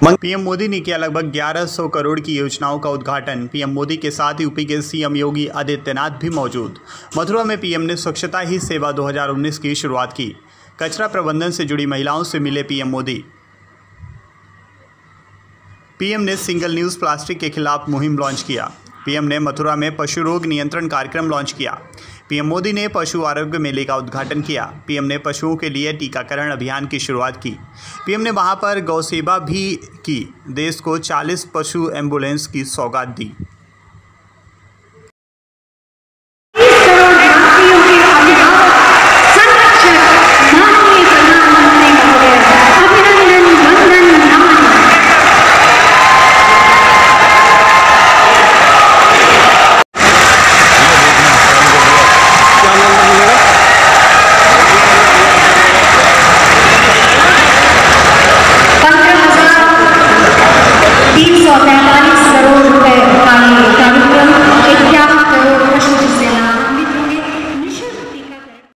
PM Modi ने किया लगभग 1100 करोड़ की योजनाओं का उद्घाटन। पीएम मोदी के साथ यूपी के सीएम योगी आदित्यनाथ भी मौजूद। मथुरा में पीएम ने स्वच्छता ही सेवा 2019 की शुरुआत की। कचरा प्रबंधन से जुड़ी महिलाओं से मिले पीएम मोदी। पीएम ने सिंगल यूज प्लास्टिक के खिलाफ मुहिम लॉन्च किया। पीएम ने मथुरा में पशु रोग नियंत्रण कार्यक्रम लॉन्च किया। पीएम मोदी ने पशु आरोग्य मेले का उद्घाटन किया। पीएम ने पशुओं के लिए टीकाकरण अभियान की शुरुआत की। पीएम ने वहां पर गौ सेवा भी की। देश को 40 पशु एम्बुलेंस की सौगात दी।